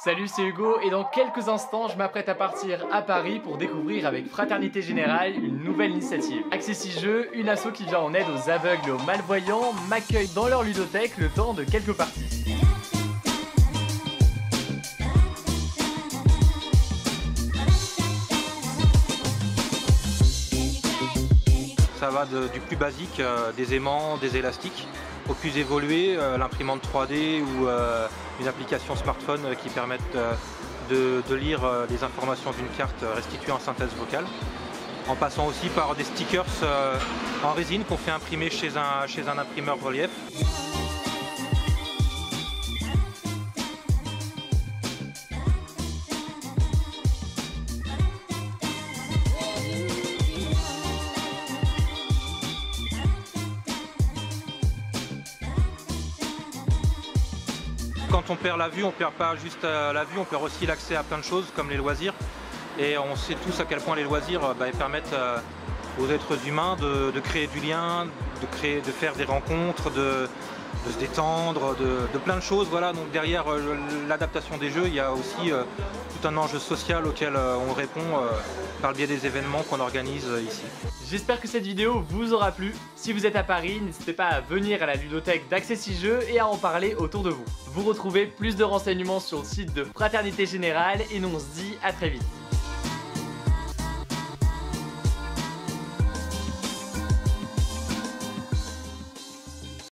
Salut, c'est Hugo et dans quelques instants, je m'apprête à partir à Paris pour découvrir avec Fraternité Générale une nouvelle initiative. Accessi Jeux, une asso qui vient en aide aux aveugles et aux malvoyants, m'accueille dans leur ludothèque le temps de quelques parties. Ça va du plus basique, des aimants, des élastiques, au plus évolué, l'imprimante 3D ou une application smartphone qui permettent de lire les informations d'une carte restituée en synthèse vocale. En passant aussi par des stickers en résine qu'on fait imprimer chez un imprimeur relief. Quand on perd la vue, on perd pas juste la vue, on perd aussi l'accès à plein de choses comme les loisirs. Et on sait tous à quel point les loisirs permettent aux êtres humains de créer du lien, de faire des rencontres, de se détendre, de plein de choses. Voilà. Donc derrière l'adaptation des jeux, il y a aussi tout un enjeu social auquel on répond par le biais des événements qu'on organise ici. J'espère que cette vidéo vous aura plu. Si vous êtes à Paris, n'hésitez pas à venir à la ludothèque d'Accessi Jeux et à en parler autour de vous. Vous retrouvez plus de renseignements sur le site de Fraternité Générale et nous on se dit à très vite.